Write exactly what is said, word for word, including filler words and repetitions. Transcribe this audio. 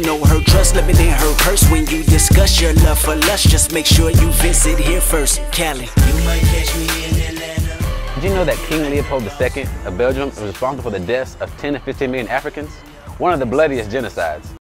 know her trust, living in her purse. When you discuss your love for lust, just make sure you visit here first. Cali, you might catch me in Atlanta. Did you know that King Leopold the Second of Belgium was responsible for the deaths of ten to fifteen million Africans? One of the bloodiest genocides.